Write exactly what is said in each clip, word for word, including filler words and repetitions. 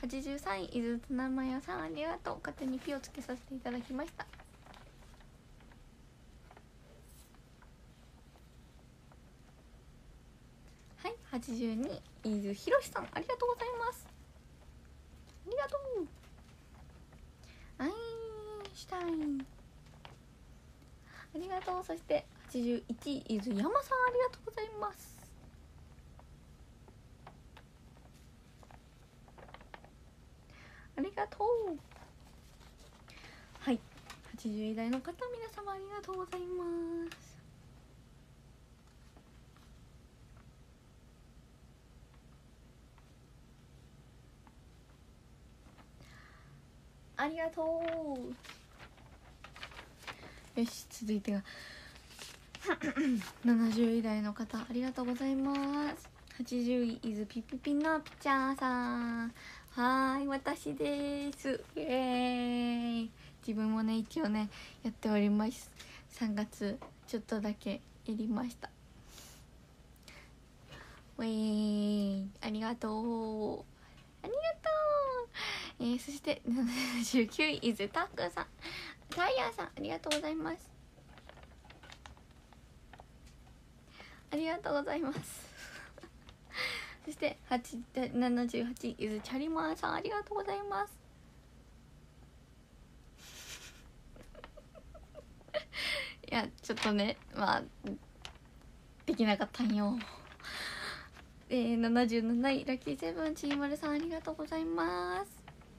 はちじゅうさんい伊豆ツナマヨさんありがとう。勝手にピをつけさせていただきました。はい、はちじゅうに伊豆ひろしさんありがとうございます。ありがとう。アインシュタインありがとう。そしてはちじゅういち伊豆山さんありがとうございます。ありがとう。はい、はちじゅうい代の方皆様ありがとうございます。ありがとう。よし、続いてはななじゅう代の方ありがとうございます。はちじゅうい伊豆ピピピのピチャーさん、はーい、私です。イエーイ。自分もね一応ねやっております。さんがつちょっとだけやりました。ウェーイ、ありがとうありがとう。えー、そしてななじゅうきゅうい伊豆タックさん、タイヤーさんありがとうございます。ありがとうございますそしてななじゅうはち伊豆チャリマーさんありがとうございますいやちょっとねまあできなかったんよ。えー、ななじゅうなないラッキーセブンちーまるさんありがとうございます。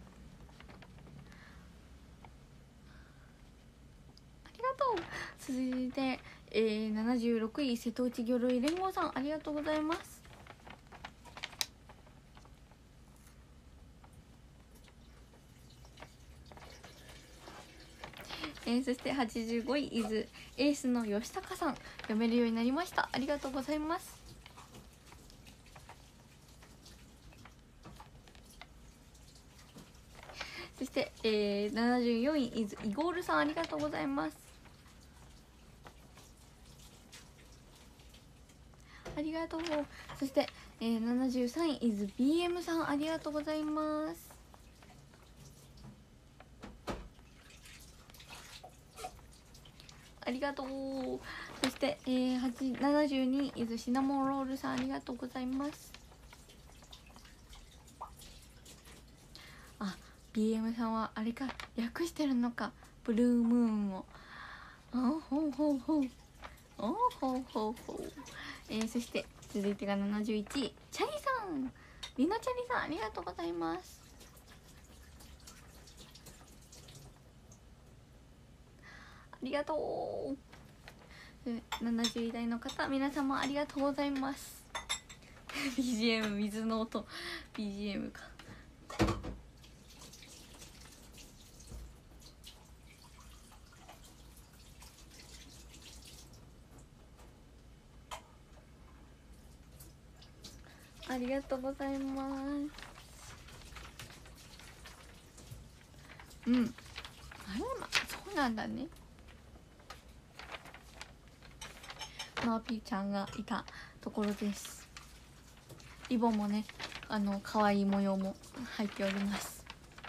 ありがとう。続いて、えー、ななじゅうろくい瀬戸内魚類連合さんありがとうございます。えー、そしてはちじゅうごい伊豆エースの吉高さん読めるようになりました。ありがとうございます。そして、えー、ななじゅうよんい伊豆イゴールさんありがとうございます。ありがとう。そして、えー、ななじゅうさんい伊豆 ビーエム さんありがとうございます。ありがとう。そして、えー、ななじゅうに伊豆シナモンロールさんありがとうございます。あ、ビーエム さんはあれか略してるのか、ブルームーンを。あほうほうほうおほうほうほう。えー、そして続いてがななじゅういちいチャリさん、リノチャリさんありがとうございます。ありがとう。ななじゅう代の方皆様ありがとうございますビージーエム 水の音 ビージーエム か。ありがとうございます。うん、あれまそうなんだね。マーピーちゃんがいたところです。リボンもねあの可愛い模様も入っております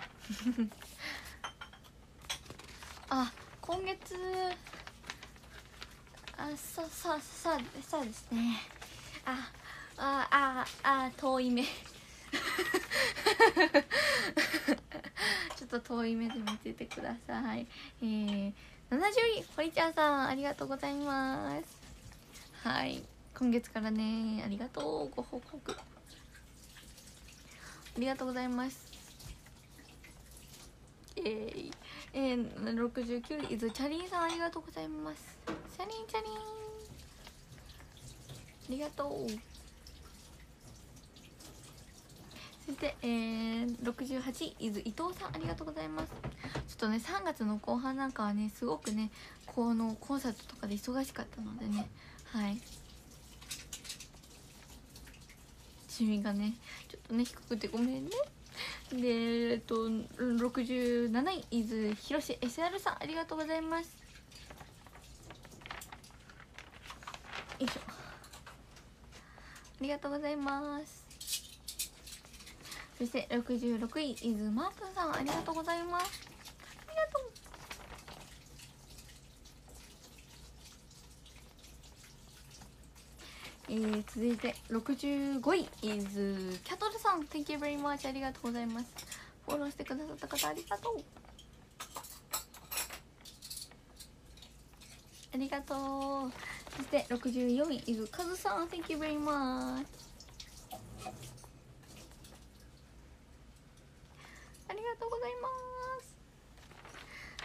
あ、今月あ、そうそうそうそうですね。ああああ遠い目ちょっと遠い目で見ててください。えー、ななじゅうい堀ちゃんさんありがとうございます。はい、今月からねありがとうご報告ありがとうございます。えー、えー、ろくじゅうきゅうい伊豆チャリンさんありがとうございます。チャリンチャリンありがとう。そして、えー、ろくじゅうはち伊豆伊藤さんありがとうございます。ちょっとねさんがつの後半なんかはねすごくねこのコンサートとかで忙しかったのでね、はい趣味がねちょっとね低くてごめんね。でえっとろくじゅうなない伊豆広し エスアール さんありがとうございます。よいしょありがとうございます。 そしてろくじゅうろくい伊豆マープンさん、ありがとうございます。ありがとう。えー、続いてろくじゅうごい伊豆キャトルさん、 Thank you very much、 ありがとうございます。フォローしてくださった方ありがとう、ありがとう。そしてろくじゅうよんい伊豆カズさん、 Thank you very much、 ありがとうございます。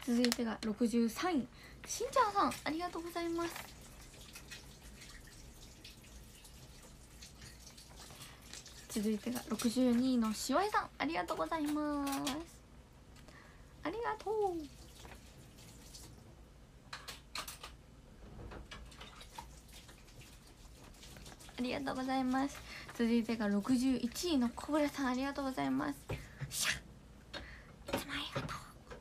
続いてがろくじゅうさんいしんちゃんさん、ありがとうございます。続いてがろくじゅうにいのしわいさん、ありがとうございます。ありがとう。ありがとうございます。続いてがろくじゅういちいのコブラさん、ありがとうございます。シャッ、いつもありがとう。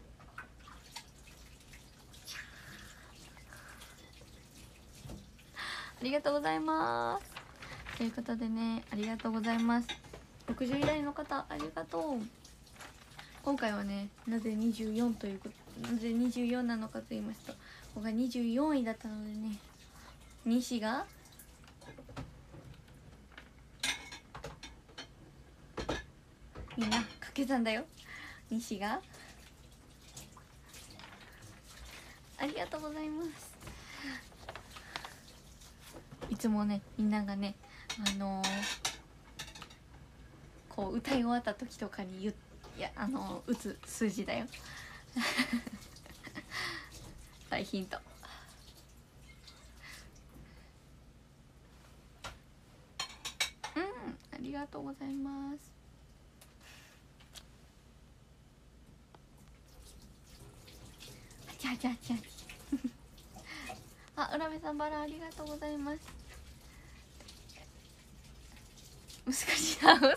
ありがとうございます。ということでね、ありがとうございます。ろくじゅうい代の方、ありがとう。今回はね、なぜにじゅうよんということなぜにじゅうよんなのかと言いますと、ここがにじゅうよんいだったのでね、西がみんな掛け算だよ。西がありがとうございます。いつもね、みんながね、あのー、こう歌い終わった時とかに言いやあのー、打つ数字だよ。大ヒント。うん、ありがとうございます。じゃあじゃあじゃああ、浦部さんバラありがとうございます。難しいな、嘘。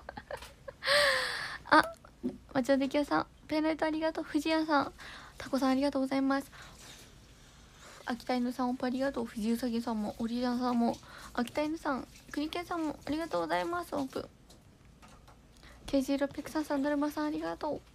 あ、まちょできやさん、ペンライトありがとう。藤谷さん、タコさんありがとうございます。秋田犬さん、おっぱいありがとう。藤うさぎさんも、オリランさんも、秋田犬さん、クニケンさんもありがとうございます。オープン ケージーろっぴゃくさんさん、だるまさんありがとう。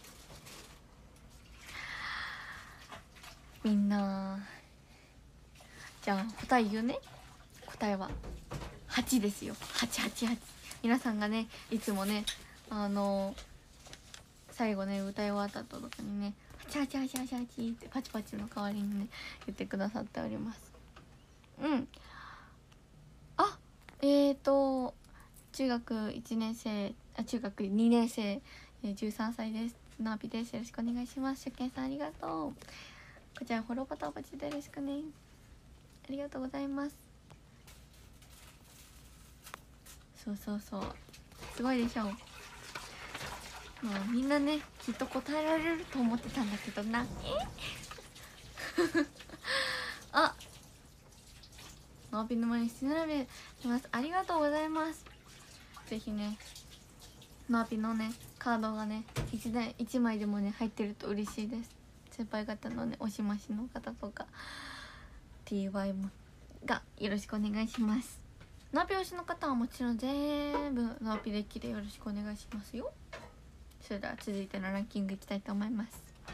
みんな、じゃあ答え言うね。答えははちですよ。はちはちはち。皆さんがね、いつもね、あの最後ね、歌い終わった後とかにね、はちはちはちはちはちってパチパチの代わりにね、言ってくださっております。うん。あ、えーと中学いちねんせい、あ、中学にねんせい、えー、じゅうさんさいです。ナーピです。よろしくお願いします。初見さんありがとう。こちらフォローボタンお待ちでよろしくね。ありがとうございます。そうそうそう、すごいでしょう。もうみんなね、きっと答えられると思ってたんだけどな。あ、ノーピンの前に七並べします。ありがとうございます。ぜひね、ノーピンのねカードがね 1, 台いちまいでもね入ってると嬉しいです。先輩方のねおしましの方とか ティーワイ もがよろしくお願いします。ノーピン推しの方はもちろん全部ノーピンデッキでよろしくお願いしますよ。それでは続いてのランキングいきたいと思います。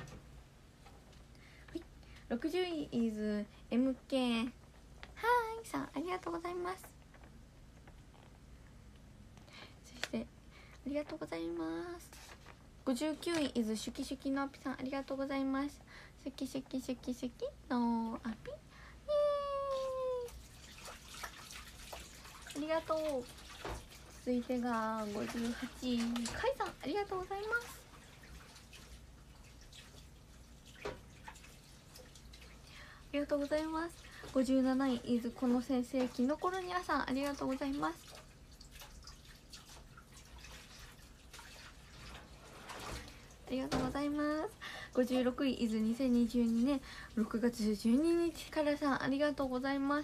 はい、ろくじゅうい is エムケー はいさん、ありがとうございます。そしてありがとうございます。ごじゅうきゅうい is シュキシュキのあぴさん、ありがとうございます。シュキシュキシュキシュキのあぴ、イエーイ、ありがとう。続いてがごじゅうはちいかいさん、ありがとうございます。ありがとうございます。ごじゅうなない is この先生キノコロニアさん、ありがとうございます。ありがとうございます。ごじゅうろくい is にせんにじゅうにねんろくがつじゅうににちからさん、ありがとうございます。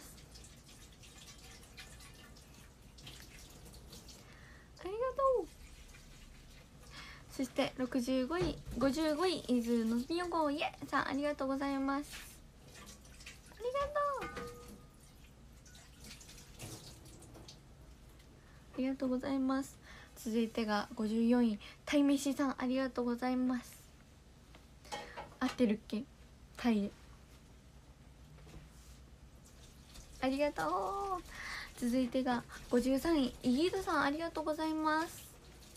ありがとう。そしてろくじゅうごいごじゅうごい is のびよごいえさん、ありがとうございます。ありがとう。ありがとうございます。 続いてがごじゅうよんいタイメシさん、ありがとうございます。合ってるっけ、タイで。ありがとう。続いてがごじゅうさんいイギードさん、ありがとうございます。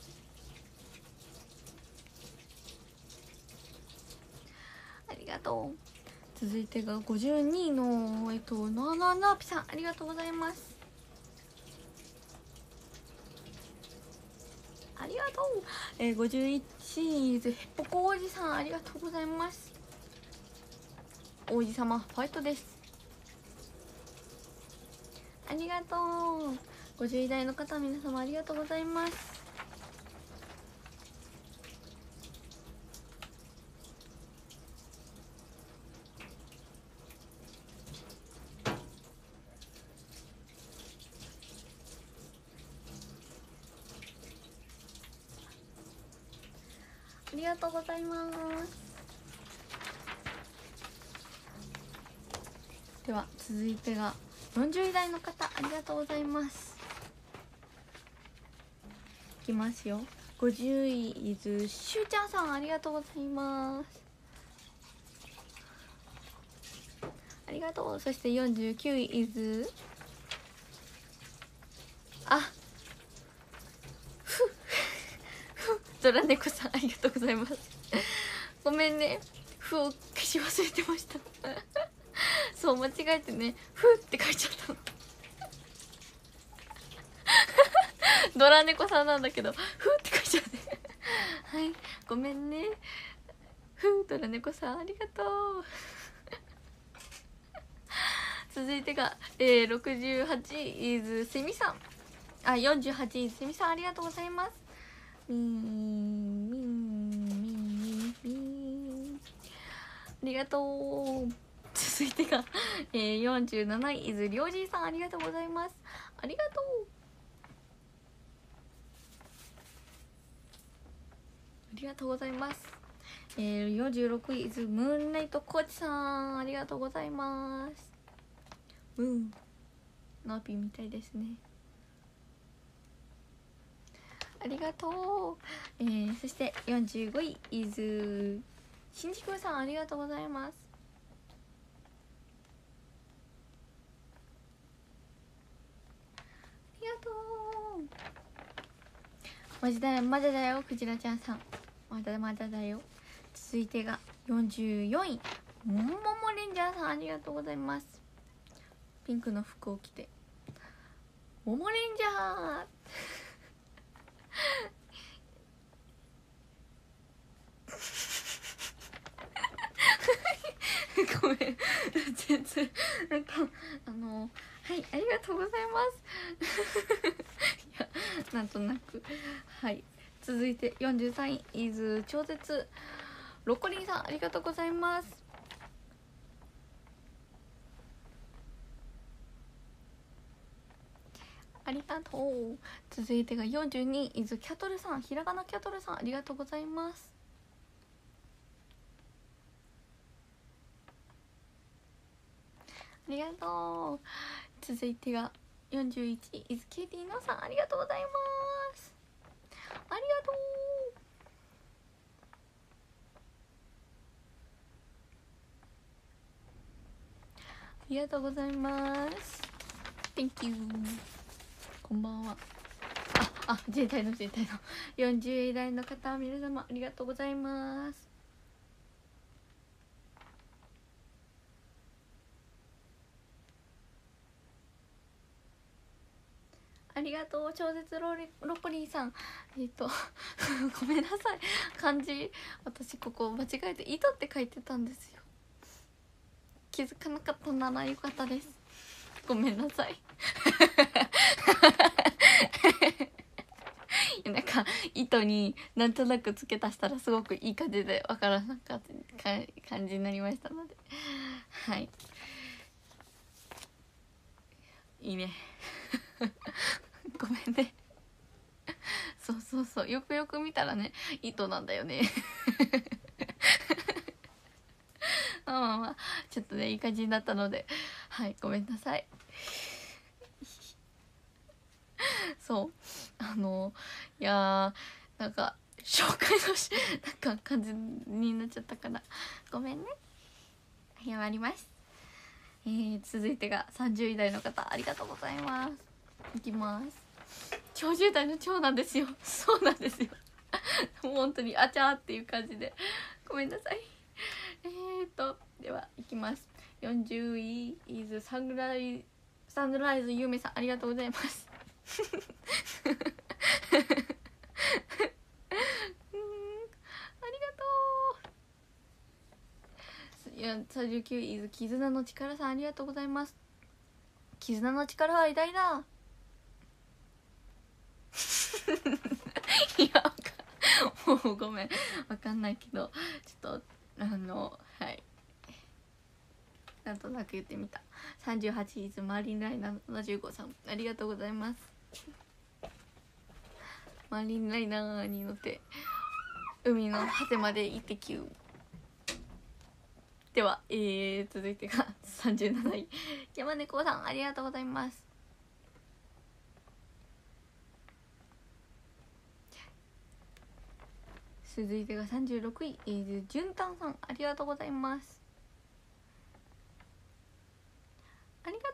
ありがとう。続いてがごじゅうにいのえっとなななぴさん、ありがとうございます。ありがとう。えー、ごじゅういちいヘポコ王子さん、ありがとうございます。王子様ファイトです。ありがとう。ごじゅうい代の方、皆様ありがとうございます。ありがとうございます。では続いてがよんじゅうい代の方、ありがとうございます。いきますよ。ごじゅうい伊豆しゅうちゃんさん、ありがとうございます。ありがとう。そしてよんじゅうきゅうい伊豆、あふふドラネコさん、ありがとうございます。ごめんね、ふを消し忘れてましたそう間違えてね、ふって書いちゃったのドラ猫さんなんだけど、ふって書いちゃってはいごめんね、ふドラ猫さん、ありがとう続いてが、えー、ろくじゅうはちい伊豆セミさん、あよんじゅうはちい伊豆セミさん、ありがとうございます。みーみーみーみーありがとう。続いてが、えー、よんじゅうなない伊豆りょうじいさん、ありがとうございます。ありがとう。ありがとうございます。えー、よんじゅうろくい伊豆ムーンライトコーチさん、ありがとうございます。ムーンナーピーみたいですね。ありがとう。えー、そしてよんじゅうごい伊豆新宿さん、ありがとうございます。ありがとう。マジだよマジだよクジラちゃんさん、まだまだだよ。続いてがよんじゅうよんいモモモレンジャーさん、ありがとうございます。ピンクの服を着てモモレンジャーごめん全然なんかあのはいありがとうございますいやなんとなくはい。続いてよんじゅうさんい伊豆超絶ロコリンさん、ありがとうございます。ありがとう。続いてがよんじゅうにい伊豆キャトルさん、ひらがなキャトルさん、ありがとうございます。ありがとう。続いてがよんじゅういちい伊豆ケイティのさん、ありがとうございます。ありがとう。ありがとうございます。 Thank you。 こんばんは。ああ自衛隊の自衛隊のよんじゅうい代の方、皆様ありがとうございます。ありがとう。超絶ロリロコリーさん、えっとごめんなさい、漢字私ここ間違えて糸って書いてたんですよ。気づかなかったならよかったです。ごめんなさいなんか糸になんとなく付け足したらすごくいい感じでわからなかった感じになりましたので、はいいいねごめんねそうそうそう、よくよく見たらね糸なんだよねまあまあまあちょっとねいい感じになったので、はいごめんなさいそうあのいやーなんか紹介のしなんか感じになっちゃったからごめんね。謝ります。えー、続いてがさんじゅう代の方、ありがとうございます。いきます。超じゅう代の超なんですよ。そうなんですよもう本当にあちゃーっていう感じでごめんなさい。えーとではいきます。よんじゅういイズサンライサンライズゆめさん、ありがとうございますうん、ありがとう。いやさんじゅうきゅうイズ絆の力さん、ありがとうございます。絆の力は偉大だいやもうごめんわかんないけどちょっとあのはいなんとなく言ってみた。さんじゅうはちイズマーリンライナーななじゅうごさん、ありがとうございます。マーリンライナーに乗って海の果てまで行ってきゅう。では、えー、続いてがさんじゅうなない山猫さん、ありがとうございます。続いてがさんじゅうろくい、えー、じゅんたんさん、ありがとうございます。ありがと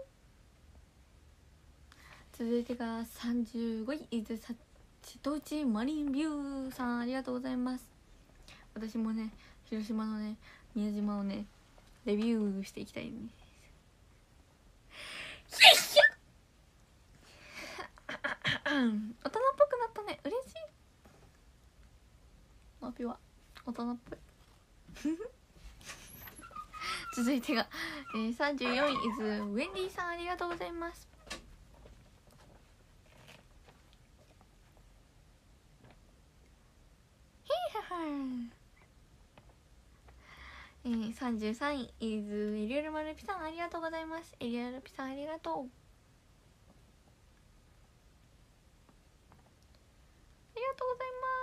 う。続いてがさんじゅうごい、えー、瀬戸内マリンビューさん、ありがとうございます。私もね広島のね宮島をねレビューしていきたいね。大人っぽくなったね、嬉しい。マピは大人っぽい続いてが、えー、さんじゅうよんいイズウェンディさん、ありがとうございます。えー、さんじゅうさんいイズエリアルマルピさん、ありがとうございます。エリアルピさん、ありがとう。ありがとう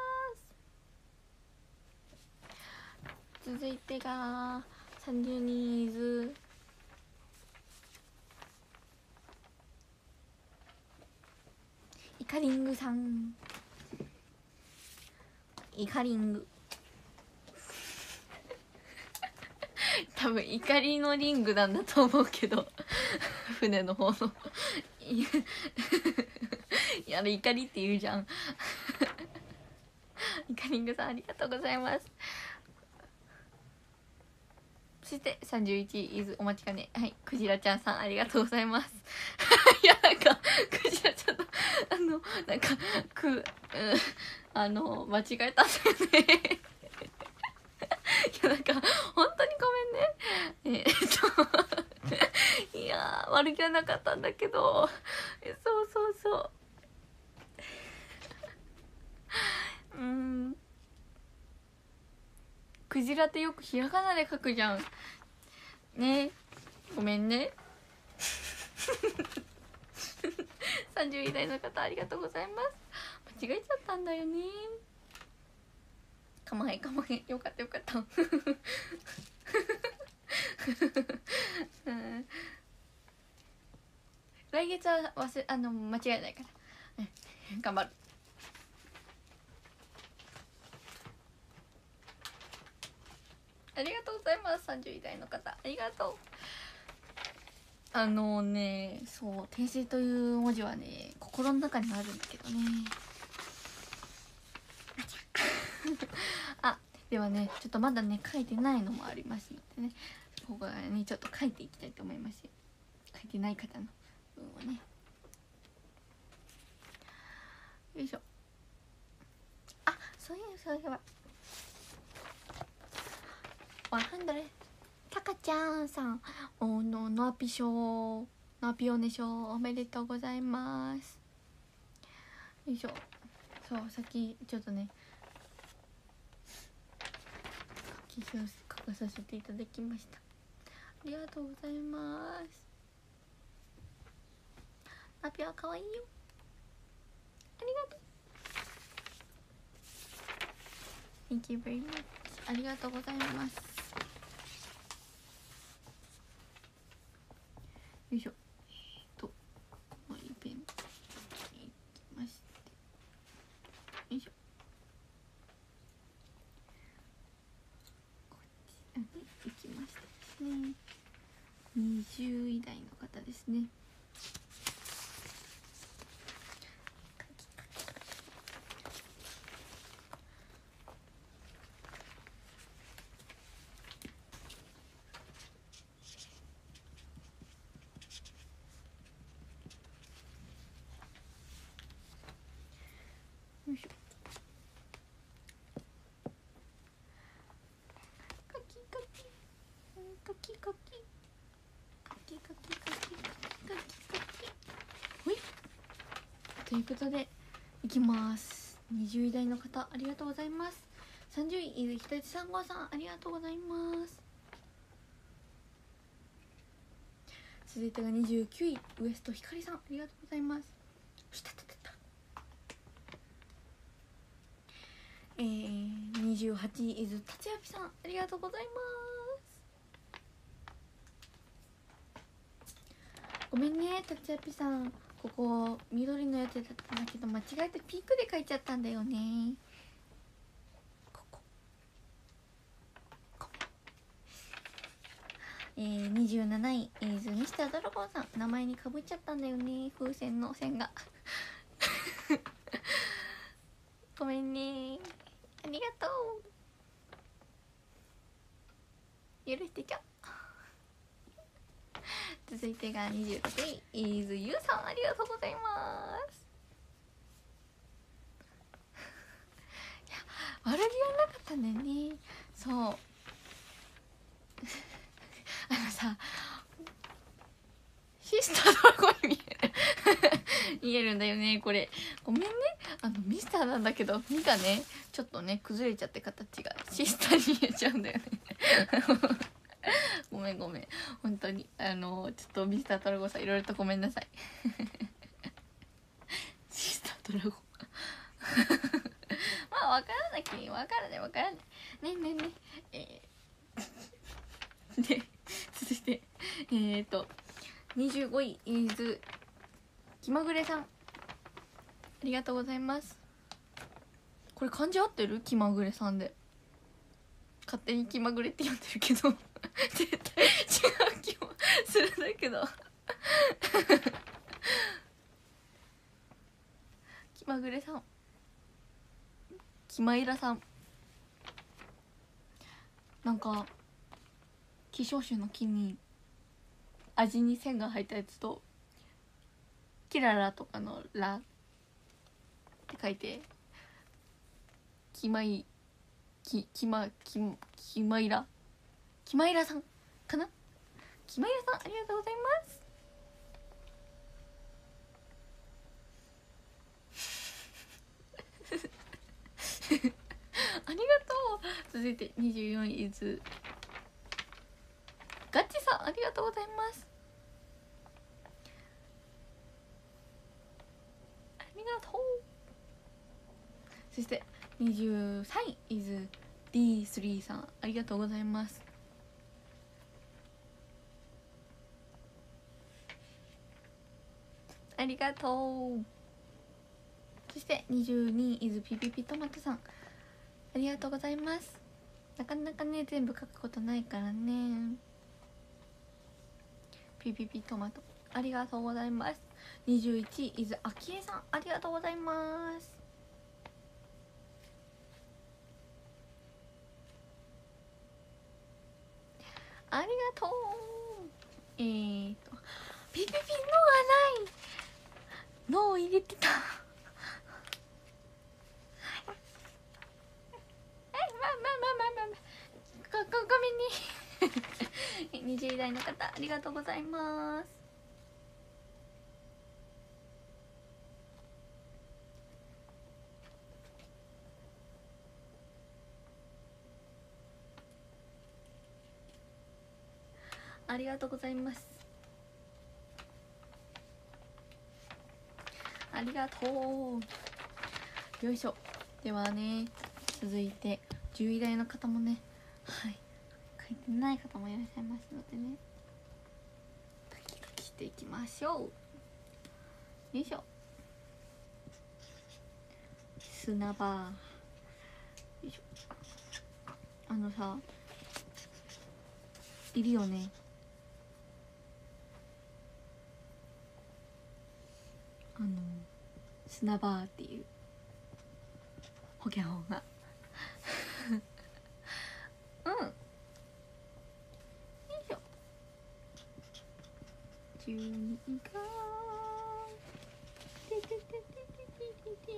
ございます。続いてがさんじゅうにイズイカリングさん、イカリング多分怒りのリングなんだと思うけど船の方のいやあれ怒りって言うじゃんイカリングさん、ありがとうございます。そしてさんじゅういちイズお待ちかね、はい、クジラちゃんさん、ありがとうございますいやなんかクジラちゃんのあのなんかく、うん、あの間違えたんだよねいやなんか本当にごめんね。えー、っといや悪気はなかったんだけど、えそうそうそううんクジラってよくひらがなで書くじゃんね、ごめんねさんじゅう代の方、ありがとうございます。間違えちゃったんだよね。かまへんかまへん、よかったよかったうん、来月は忘れあの間違いないから、うん、頑張る。ありがとうございます。さんじゅう代の方、ありがとう。あのね、そう訂正という文字はね心の中にあるんだけどねあ、ではねちょっとまだね書いてないのもありますのでね、ここはねちょっと書いていきたいと思いますよ。書いてない方の文をね、よいしょ。あ、そういうそういえばわかんだれたかちゃんさん、おのノアピ賞ノアピオネ賞おめでとうございます。よいしょ。そうさっきちょっとね書き書かさせていただきました。ありがとうございます。ノアピはかわいいよ、ありがとう。 Thank you very much。 ありがとうございます。よいしょと、もういっぺんいきましいきましたですね。にじゅうい代の方ですね。よいしょ。カキカキカキカキカキカキカキカキカキほいということでいきます。にじゅう代の方ありがとうございます。さんじゅうい伊豆北地さん号さんありがとうございます。続いてがにじゅうきゅういウエストひかりさんありがとうございます。したたたたえー、にじゅうはちい伊豆達也さんありがとうございます。ごめんね達也さん、ここ緑の予定だったんだけど間違えてピンクで書いちゃったんだよね。こここえー、にじゅうなない伊豆ミスタードラゴンさん、名前にかぶっちゃったんだよね、風船の線がごめんね、ありがとう、許してちょ続いてがにじゅうろくい伊豆ゆうさんありがとうございますいや悪気はなかったんだよね。そうあのさシスタードラゴンに見える見えるんだよねこれ。ごめんね、あのミスターなんだけどみがねちょっとね崩れちゃって形がシスターに見えちゃうんだよねごめんごめん本当にあのちょっとミスタードラゴンさんいろいろとごめんなさいシスタードラゴンまあ分からなきゃ分からない分からないねえねえねええー、で続いてえーとにじゅうごい伊豆気まぐれさんありがとうございます。これ漢字合ってる？気まぐれさんで勝手に気まぐれって呼んでるけど絶対違う気もするんだけど気まぐれさん、気まいらさん、なんか希少種の木に味に線が入ったやつとキララとかのラって書いてきまいききまききまいらきまいらさんかな。きまいらさんありがとうございますありがとう。続いてにじゅうよんい伊豆ガチさんありがとうございます。ありがとう。そしてにじゅうさんい伊豆 ディースリー さんありがとうございます。ありがとう。そしてにじゅうにい伊豆ピピピトマトさんありがとうございます。なかなかね全部書くことないからね。ピピピトマトありがとうございます。にじゅういちい伊豆あきえさんありがとうございます。ありがとう。えーとピピピのがないのを入れてたはいまあまあまあまあまあごごごめんねにじゅう代の方ありがとうございます。ありがとうございます。ありがとう。よいしょ。ではね続いてじゅうい代の方もねはい書いてない方もいらっしゃいますのでね書き書きしていきましょう。よいしょ。砂場よいしょ。あのさいるよね。あの砂場っていうホケホンがうんよいしょ。じゅうにがてててててててて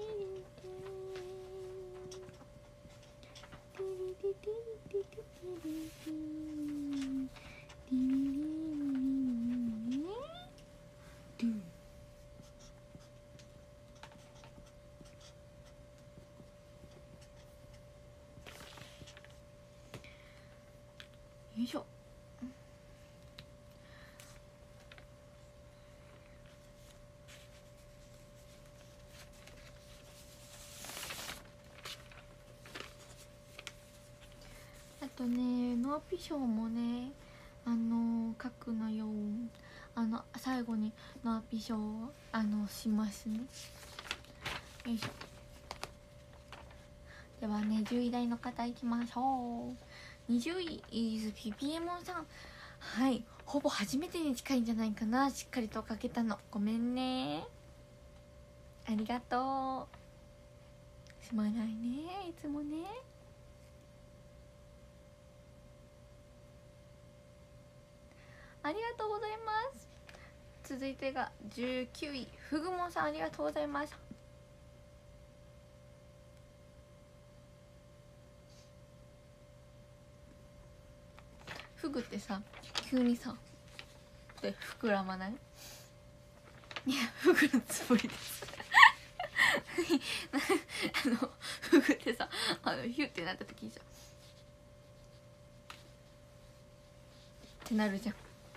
よいしょ。あとねノーピショーもねあの書くのよ。あの最後にノーピショーをあのしますね。よいしょ。ではねじゅうい代の方いきましょう。にじゅうい is ピピエモンさん。はい、ほぼ初めてに近いんじゃないかな。しっかりと書けたのごめんね、ありがとう。すまないねいつもね。ありがとうございます。続いてがじゅうきゅういふぐもさん、ありがとうございます。フグってさ急にさって膨らまない？いやフグのつもりですあのフグってさあのヒュってなった時にさってなるじゃん。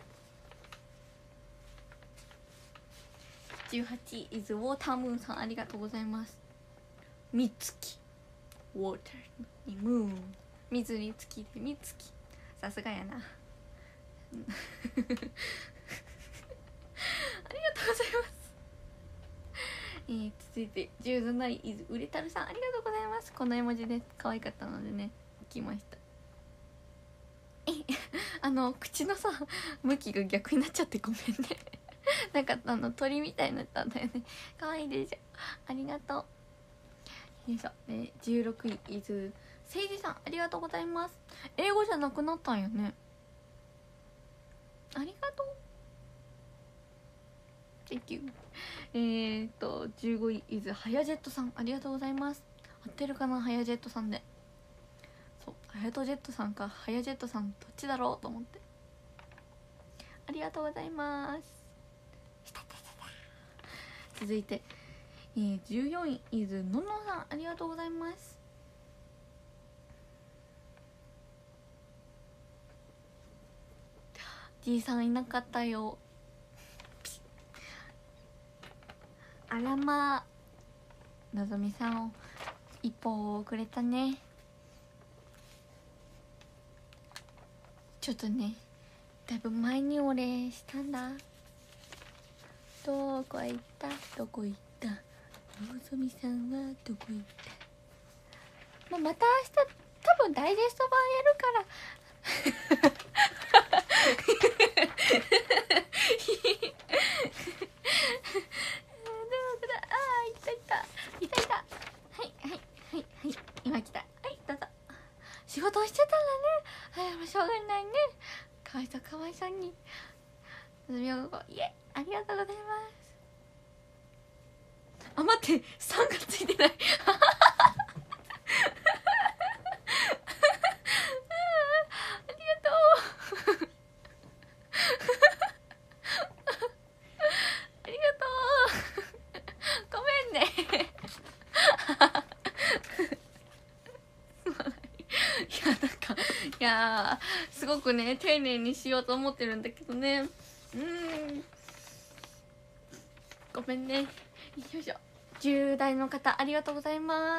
じゅうはち is ウォータームーンさん、ありがとうございます。みつきウォーターにムーン、水に月でみつき、さすがやなありがとうございます。えー、続いてじゅうなな is ウレタルさん、ありがとうございます。この絵文字で可愛かったのでね来ました。えあの口のさ向きが逆になっちゃってごめんねなんかあの鳥みたいになったんだよね。可愛いでしょ、ありがとう。よいしょ、ね、じゅうろくい is せいじさん、ありがとうございます。英語じゃなくなったんよね、ありがとう。 Thank you。 えーっとじゅうごい is はやジェットさん、ありがとうございます。合ってるかな、はやジェットさんで。そうはやとジェットさんかはやジェットさんどっちだろうと思って、ありがとうございます。続いて、えー、じゅうよんい is ののさん、ありがとうございます。じいさんいなかったよ。あらま、のぞみさんを一歩くれたね。ちょっとねだいぶ前にお礼したんだ。どこ行ったどこ行った、のぞみさんはどこ行った。まあ、また明日多分ダイジェスト版やるから仕事をしてたんだね。はい、しょうがないね。かわいそうかわいそうに。イエありがとうございます。あ、待って、さんがついてないありがとうありがとうごめんねいやなんかいやすごくね丁寧にしようと思ってるんだけどね、うんごめんね。よいしょ、じゅう代の方ありがとうございます。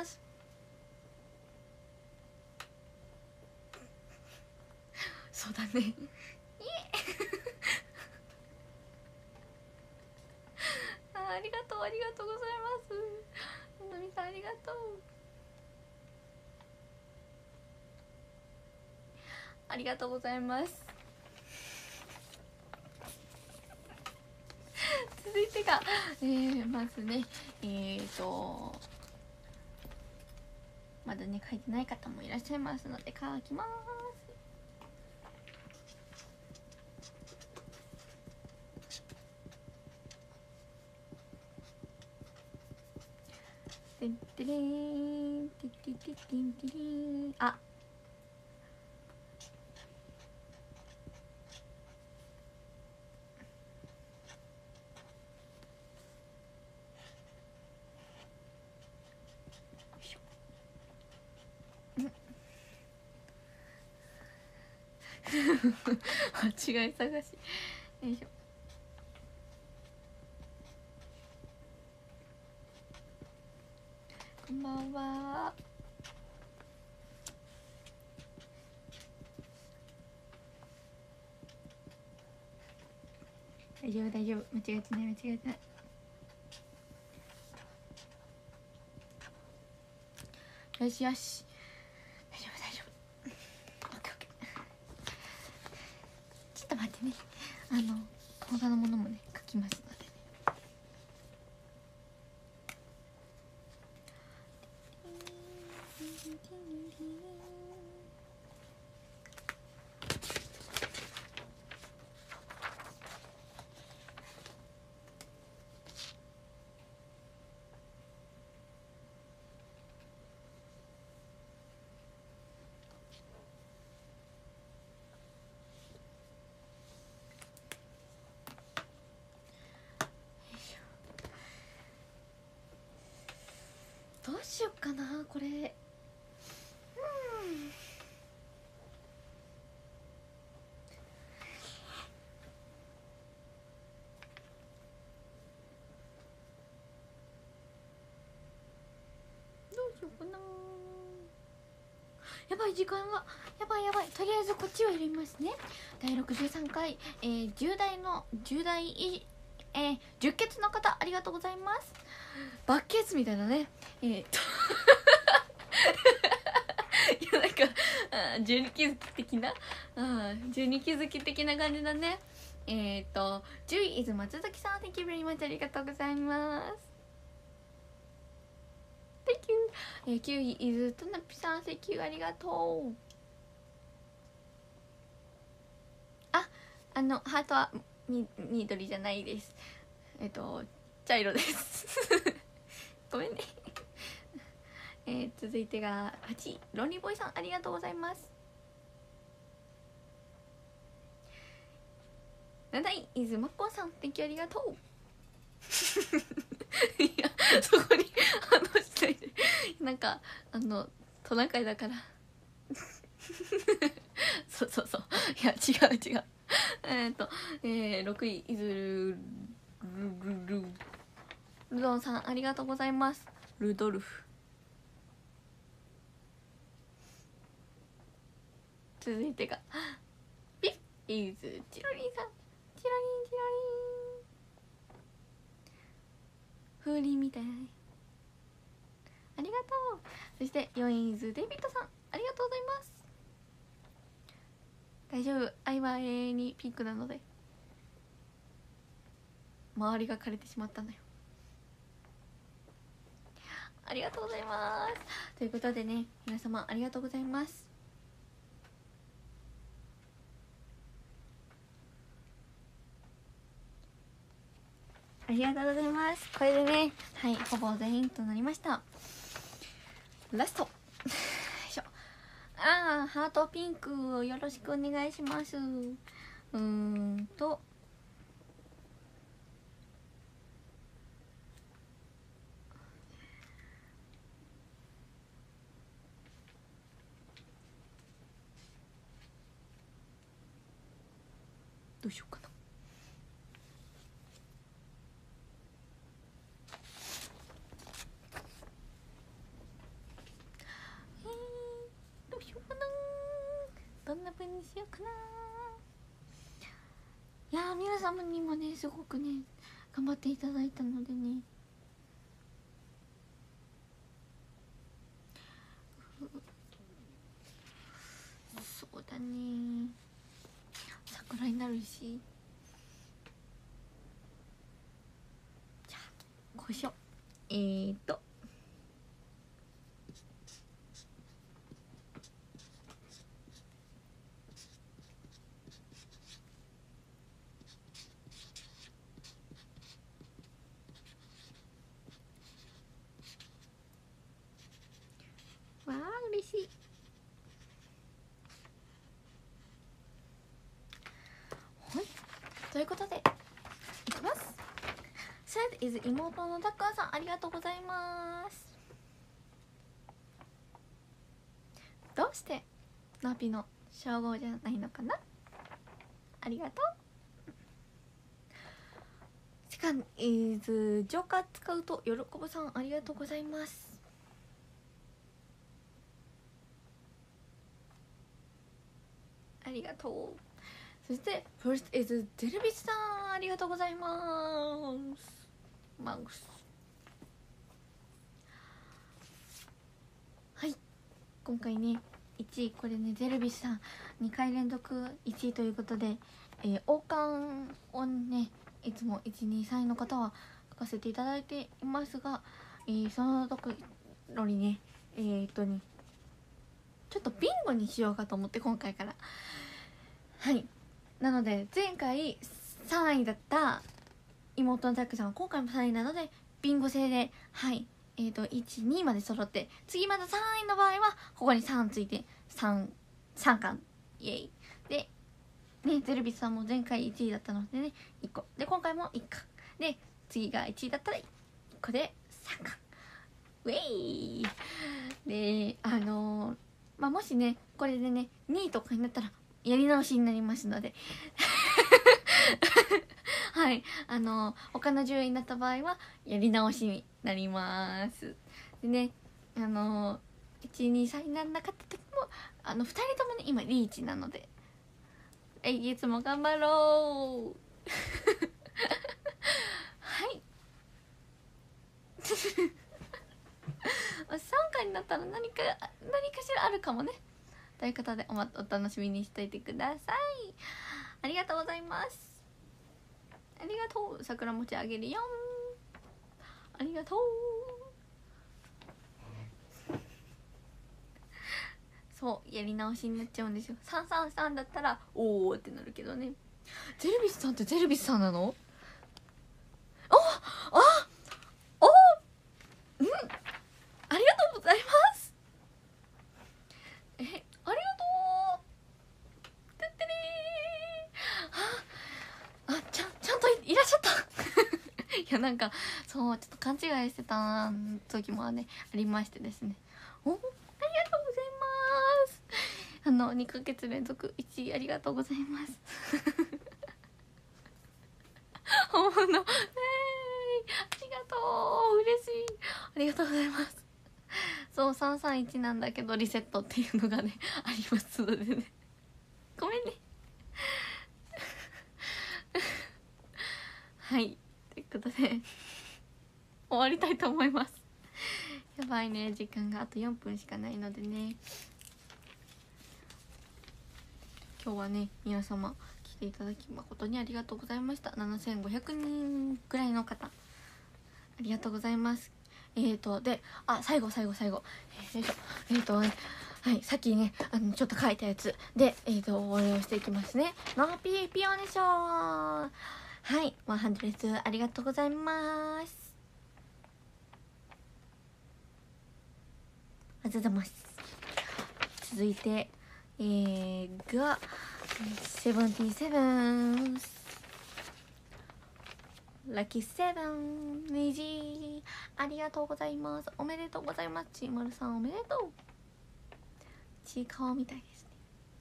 そうだねあありがとうありがとうございますのぞみさん、ありがとうありがとうございます。 続いてが、えー、まずねえーとまだね書いてない方もいらっしゃいますので書きます。てんてれーんててててんてれーんあ間違い探しよいしょ。こんばんは。大丈夫大丈夫、間違えてない間違えてない。よしよし、大丈夫大丈夫、オッケーオッケー。ちょっと待ってね、あの他のものもね書きますのでね。どうしよっかなこれ。うん、どうしようかな。やばい時間がやばいやばい。とりあえずこっちを入れますね。だいろくじゅうさんかい、えー、じゅう代のじゅう代いえー、じゅっ血の方ありがとうございます。バッケーツみたいなねえー、っといやなんか十二気づき的な十二気づき的な感じだね。えー、っとじゅうい伊豆松崎さん Thank you very much ありがとうございます。 Thank you、えー、きゅうい伊豆となぴさん Thank you ありがとう。ああのハートはみ緑じゃないです。えっと茶色ですごめんねえー、続いてがはちいロンリーボーイさんありがとうございます。なない伊豆まっこんさん Thank you ありがとういやそこに反応しないでなんかあのトナカイだからそうそうそう、いや違う違うえっと、えー、ろくい伊豆ルルルルドンさんありがとうございます。ルドルフ。続いてがピッ伊豆チロリンさん、チロリンチロリン風鈴みたいありがとう。そしてよんい伊豆デイビッドさんありがとうございます。大丈夫、愛は永遠にピンクなので周りが枯れてしまったのよ。ありがとうございます。ということでね、皆様ありがとうございます。ありがとうございます。これでね、はい、ほぼ全員となりました。ラストよいしょ。あー、ハートピンクをよろしくお願いします。うーんとどうしようかな。えー、どうしようかな。どんな風にしようかな。いやー、皆様にもねすごくね頑張っていただいたのでね、そうだね、桜になるしほしょ。えーっとわあ嬉しい。はい、ということでいきます。 Sad is 妹のたっくんさん、ありがとうございます。どうしてナピの称号じゃないのかな。ありがとう。セカンド is ジョーカー使うと喜ぶさん、ありがとうございます。ありがとう。そして First is ゼルビスさん、ありがとうございますマウス。はい、今回ねいちい、これねゼルビスさんにかい連続いちいということで、えー、王冠をねいつもいちにさんいの方は書かせていただいていますが、えー、そのところにねえー、っとねちょっとビンゴにしようかと思って今回から、はい、なので前回さんいだった妹のタックさんは今回もさんいなのでビンゴ制で、はいえー、といち、にまで揃って、次またさんいの場合はここにさんついてさん、さんかんイエイでね、ゼルビスさんも前回いちいだったのでねいっこで、今回もいっかんで、次がいちいだったらいっこでさんかんウェイで、あのー、まあもしねこれでねにいとかになったらやり直しになりますのではいあのー、他の順位になった場合はやり直しになりますでね、あのー、いち、に、さんにならなかった時もあのふたりともね今リーチなので、えいつも頑張ろうはいさんかいになったら何か何かしらあるかもねということで お, ま、お楽しみにしといてください。ありがとうございます。ありがとう。桜餅あげるよ。ありがとう。そうやり直しになっちゃうんですよ。さんさんさんだったらおーってなるけどね。ゼルビスさんってゼルビスさんなの？ああおうんありがとうございます。えありがとう。てってねー。あちゃんちゃんと い, いらっしゃったいやなんかそうちょっと勘違いしてた時もねありましてですね。おありがとうございます。あのにかげつ連続いちいありがとうございます本物えー、ありがとう嬉しいありがとうございます。そうさんさんいちなんだけどリセットっていうのがねありますのでねごめんねはいということで終わりたいと思います。やばいね時間があとよんぷんしかないのでね、今日はね皆様来ていただき誠にありがとうございました。ななせんごひゃくにんぐらいの方ありがとうございます。えーとであ最後最後最後えー、よいしょえーとねはいさっきねあのちょっと書いたやつでえーとお礼をしていきますね。ノーピーピオネショーはいワンハンドレスありがとうございます。ありがとうございます。続いてえー、がセブンティーセブンラッキーセブンネジありがとうございます。おめでとうございます。ちーまるさんおめでとう。ちいかわみたいですね。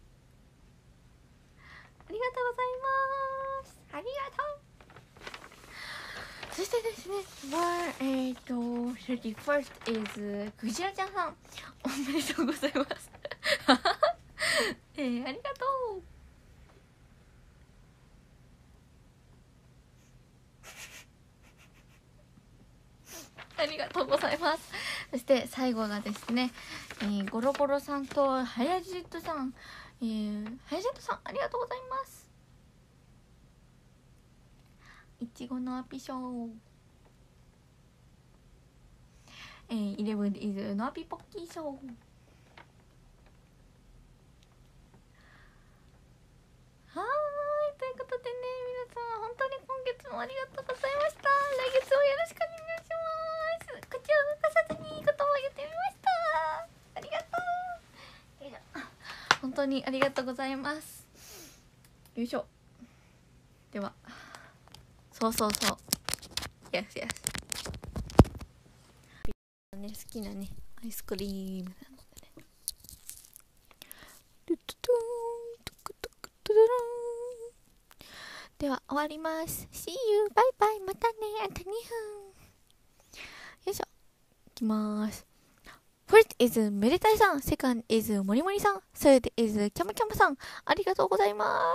ありがとうございます。ありがとう。そしてですねえっ、ー、とサーティーファースト is クジラちゃんさんおめでとうございますえー、ありがとうありがとうございます。そして最後がですね、えー、ゴロゴロさんとハヤジェットさん、えー、ハヤジェットさんありがとうございます。いちごのアピショーえー、イレブン is のアピポッキーショー。はーい、ということでね、皆様本当に今月もありがとうございました。来月もよろしくお願いします。口を動かさずにいいことを言ってみました。ありがとう。よいしょ。本当にありがとうございます。よいしょ。では、そうそうそう。Yes, yes。ね、好きなね、アイスクリームなのでね。では終わります。See you! バイバイ、またね、あとにふん。よいしょ。いきまーす。First is めでたいさん、Second is もりもりさん、Third is キャムキャムさん、ありがとうございます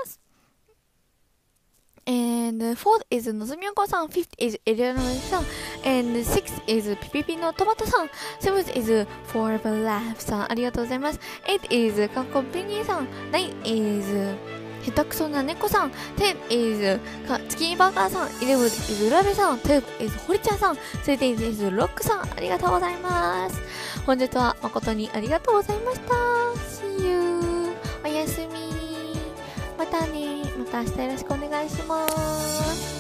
。And fourth is のぞみおこさん、fifth is エリアのさん、and sixth is ピピピのトマトさん、seventh is Forever Laugh さん、ありがとうございます。eighth is かっこペニーさん、ninth is 下手くそな猫さん、tenth is か月見バーガーさん、eleventh is ラベさん、twelfth is ホリちゃんさん、thirteenth is ロックさん、ありがとうございます。本日は誠にありがとうございました。See you! おやすみ。またね。また明日よろしくお願いします。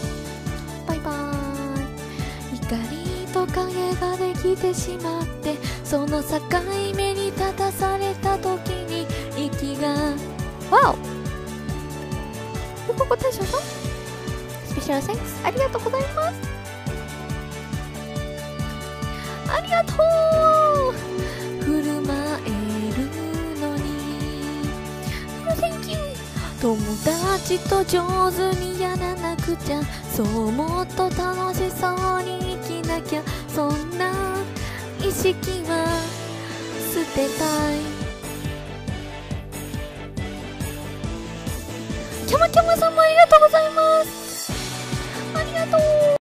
バイバーイ。光と影ができてしまって、その境目に立たされた時に息がわおここ大将さんスペシャルセンスありがとうございます。ありがとう。振る舞えるのに Thank you。友達と上手にやらなくちゃ、そうもっと楽しそうに生きなきゃ、そんな意識は捨てたい。キャマキャマさんもありがとうございます。ありがとう。